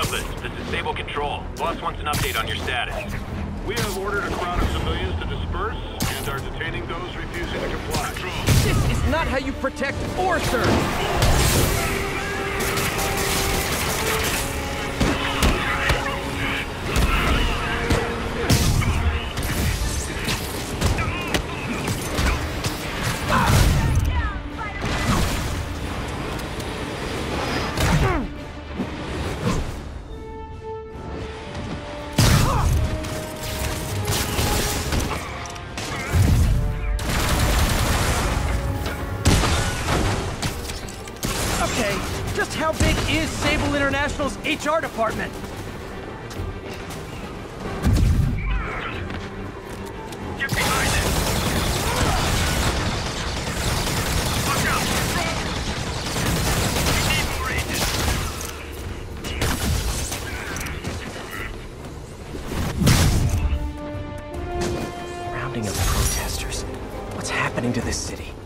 Douglas, this is Sable Control. Boss wants an update on your status. We have ordered a crowd of civilians to disperse and are detaining those refusing to comply. This is not how you protect or serve! Okay, just how big is Sable International's HR department? Get behind it! Watch out! We need more agents! Rounding up protesters. What's happening to this city?